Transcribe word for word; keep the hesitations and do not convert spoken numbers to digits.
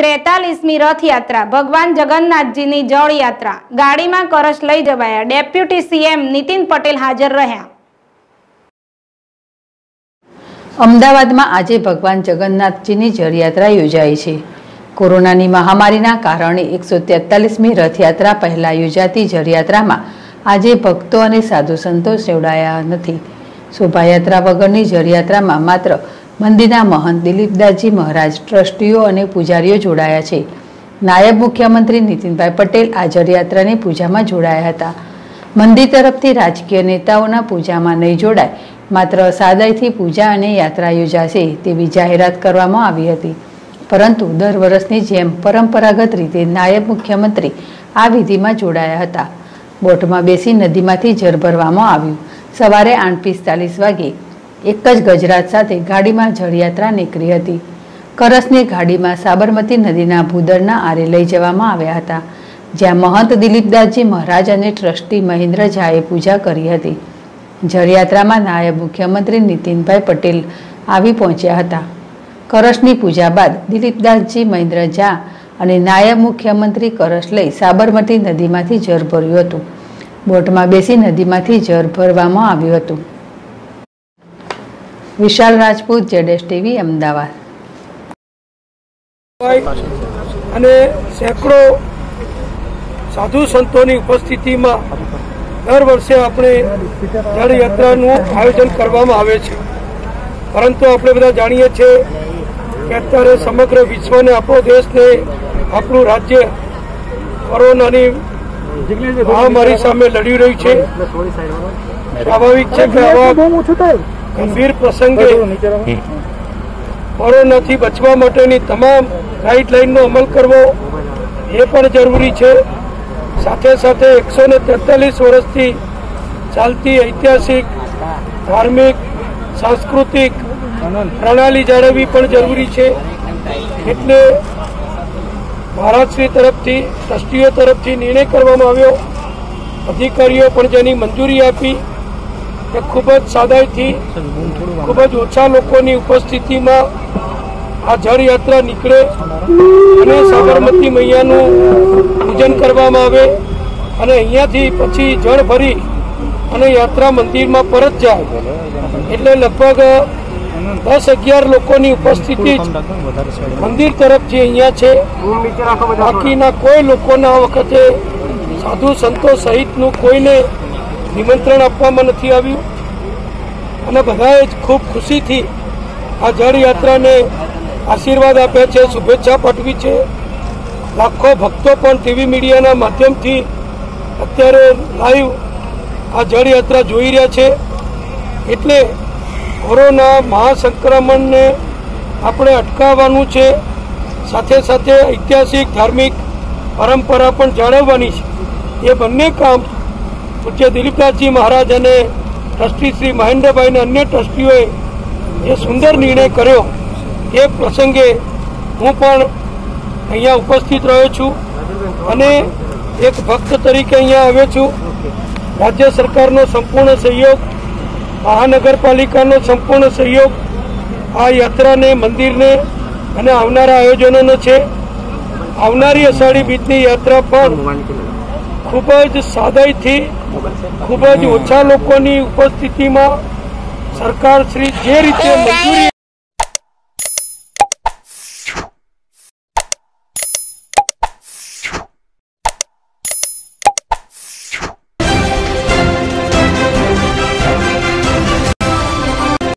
त्रेतालीसमी रथयात्रा भगवान जगन्नाथजीनी जल यात्रा गाड़ी में करश लई जवाया। डेप्यूटी सीएम नितिन पटेल हाजर रह्या। अमदावाद में आज भगवान जगन्नाथजीनी जलयात्रा योजाई है। कोरोनानी महामारीना कारणे एक सौ तेतालीसमी रथयात्रा पहला योजाती जलयात्रा में आज भक्तों और साधु संतो जोड़ाया नहीं। शोभायात्रा वगरनी जलयात्रा में मात्र मंदिरना महंत दिलीपदासजी महाराज, ट्रस्टीओ और पूजारीओ जोड़ाया है। नायब मुख्यमंत्री नितिनभाई पटेल आ जलयात्रानी पूजा में जोड़ाया था। मंदिर तरफथी राजकीय नेताओं पूजा में नहीं जोड़ाय, मात्र सादाईथी पूजा और यात्रा योजाशे तेवी जाहेरात करवामां आवी हती। परंतु दर वर्षनी जेम परंपरागत रीते नायब मुख्यमंत्री आ विधि में जोड़ाया हता। बोट में बेसी नदी में जल भरवामां आव्युं। सवारे आठ पिस्तालीस वागे एक ज गजरात साथे गाड़ी में जलयात्रा निकળી હતી। करसने गाड़ी में साबरमती नदीना भूदરના आरे लई जवामां આવ્યા હતા, જ્યાં महंत दिलीपदासजी महाराज और ट्रस्टी महेन्द्र झाए पूजा करी हती। जलयात्रा में नायब मुख्यमंत्री नितिनभाई पटेल आवी पहोंच्या हता। करसनी पूजा बाद दिलीपदासजी, महेन्द्र झा और नायब मुख्यमंत्री करस लई साबरमती नदी में जल भर्युं हतुं। बोट में बेसी नदी में जल भरवामां आव्युं हतुं। विशाल राजपूत, जेडएसटीवी, अमदावाद। सैकड़ों साधु संतों की उपस्थिति में दर वर्षे अपने जल यात्रा आयोजन करवामां आवे छे। परंतु आपणे बधा जाणीए छे कि अत्यारे समग्र विश्व ने, आपणो देश ने, आपणुं राज्य कोरोनानी महामारी सामे लड़ी रही है। स्वाभाविक है कि आवा गंभीर प्रसंगे कोरोना थी बचवा माटेनी तमाम गाइडलाइन नो अमल करवो ये पण जरूरी है। साथे साथे एक सौ तेतालीस वर्षथी चालती ऐतिहासिक, धार्मिक, सांस्कृतिक प्रणाली जाळववी पण जरूरी है। एटले महाराजश्री तरफथी, ट्रस्टीओ तरफथी निर्णय करवामां आव्यो। अधिकारीओ पण जेनी मंजूरी आपी कि खूबज सादाई थी, खूबज ओछा लोकोनी उपस्थिति में आ जल यात्रा निकळे अने साबरमती मैयानु पूजन करवामां आवे अने अहींयाथी पछी जल भरी अने यात्रा मंदिर में परत जाए। एटले लगभग दस अगियार लोकोनी उपस्थिति मंदिर तरफथी अहींया छे। बाकीना कोई लोकोने आ वखते साधु संतो सहितनु कोईने निमंत्रण आपवामां नथी आव्युं अने बधाए खूब खुशी थी आ जल यात्रा ने आशीर्वाद आप्या छे, शुभेच्छा पाठवी छे। लाखों भक्तों पण टीवी मीडिया माध्यम थी अत्यारे लाइव आ जल यात्रा जोई रह्या छे। एटले कोरोना महासंक्रमण ने आपणे अटकाववानुं छे, साथे साथे ऐतिहासिक, धार्मिक परंपरा पण जाळववानी छे। ए बंने काम पूज्य दिलीपदासजी महाराज और ट्रस्टी श्री महेन्द्र भाई ने अन्य ट्रस्टीओ ये सुंदर निर्णय कर्यो। ये प्रसंगे हूँ पण अहींया उपस्थित रह्यो छुं अने एक भक्त तरीके अहींया आव्यो छुं। राज्य सरकारनो संपूर्ण सहयोग, महानगरपालिकानो संपूर्ण सहयोग आ यात्रा ने, मंदिर ने अने आवनारा आयोजनोनो छे। आवनारी अषाढ़ी बीजनी यात्रा पण खूबज सादाई थी, खूबज ओछा लोकोनी उपस्थिति में सरकार श्री जे रीते मंजूरी